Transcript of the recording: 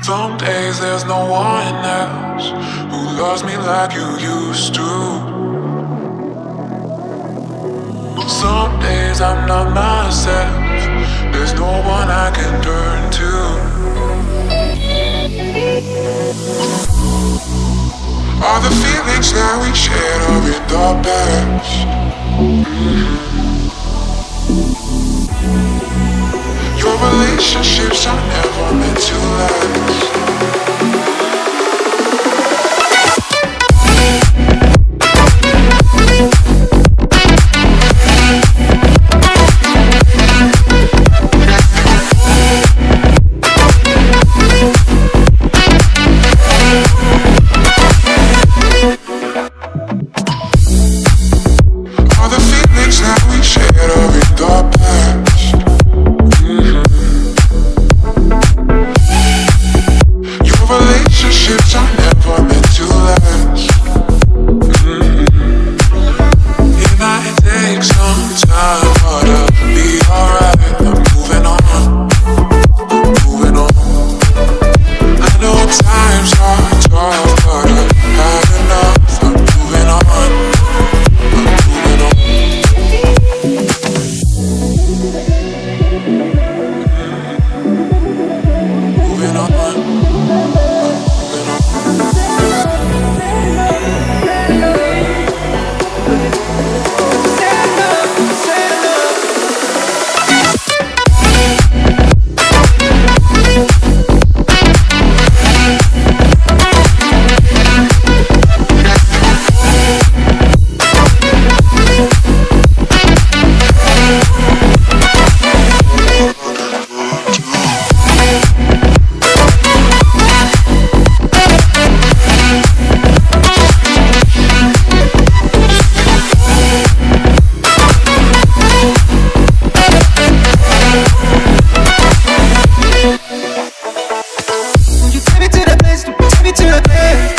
Some days there's no one else who loves me like you used to. Some days I'm not myself, there's no one I can turn to. All the feelings that we shared are in the past. Your relationships are never meant to last. All the feelings that we shared are in the past. Your relationships are never meant to last. It might take some time, but I'll be alright. I'm moving on, moving on. I know times are tough, but I've had enough. I'm moving on, I'm moving on. Moving on. Take me to the place, take me to the place.